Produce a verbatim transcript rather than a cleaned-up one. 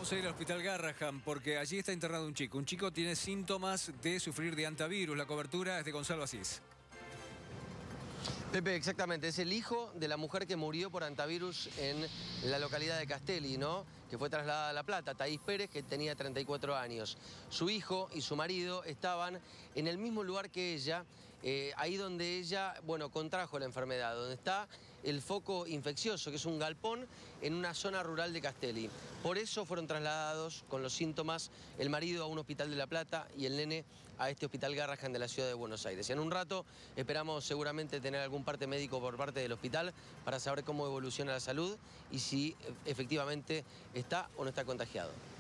Vamos a ir al Hospital Garrahan porque allí está internado un chico. Un chico tiene síntomas de sufrir de antivirus. La cobertura es de Gonzalo Asís. Pepe, exactamente, es el hijo de la mujer que murió por antivirus en la localidad de Castelli, ¿no? Que fue trasladada a La Plata, Thaís Pérez, que tenía treinta y cuatro años. Su hijo y su marido estaban en el mismo lugar que ella, eh, ahí donde ella, bueno, contrajo la enfermedad, donde está el foco infeccioso, que es un galpón en una zona rural de Castelli. Por eso fueron trasladados con los síntomas el marido a un hospital de La Plata y el nene a este Hospital Garrahan de la ciudad de Buenos Aires. Y en un rato esperamos seguramente tener algún parte médico por parte del hospital para saber cómo evoluciona la salud y si efectivamente está o no está contagiado.